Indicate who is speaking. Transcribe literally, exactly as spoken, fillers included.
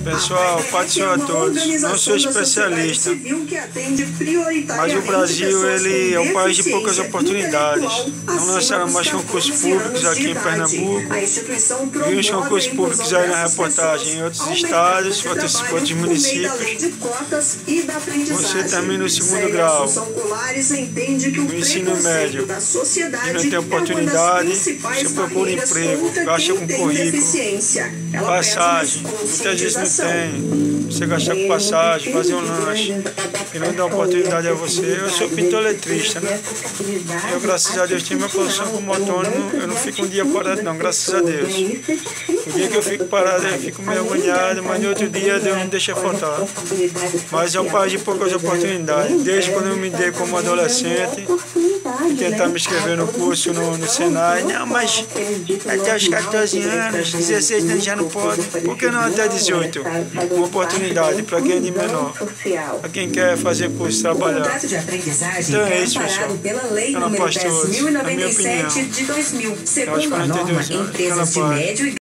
Speaker 1: Pessoal, paz do Senhor a todos. Não sou especialista, mas o Brasil ele é um país de poucas oportunidades. Não lançaram mais concursos públicos aqui em Pernambuco. Vi os concursos públicos aí na reportagem em outros estados, outros, outros municípios. Você termina o segundo grau, o ensino médio, e não tem oportunidade, você procura emprego, gasta com currículo, passagem, muitas vezes não tem, você gasta com passagem, fazer um lanche, e não dá oportunidade a você. Eu sou pintor letrista, né? Eu, graças a Deus, tenho minha posição como autônomo, eu não fico um dia parado não, graças a Deus. O dia que eu fico parado, eu fico meio agoniado, mas no outro dia Deus não deixa faltar. Mas é um país de poucas oportunidades. Desde quando eu me dei como adolescente, e tentar me inscrever no curso no, no Senai, não, mas até os quatorze anos, dezesseis anos já não pode. Por que não até dezoito? Uma oportunidade para quem é de menor, para quem quer fazer curso, trabalhar. Então é isso, pessoal. Ela pastor, na minha opinião, aos quarenta e dois anos, ela pode.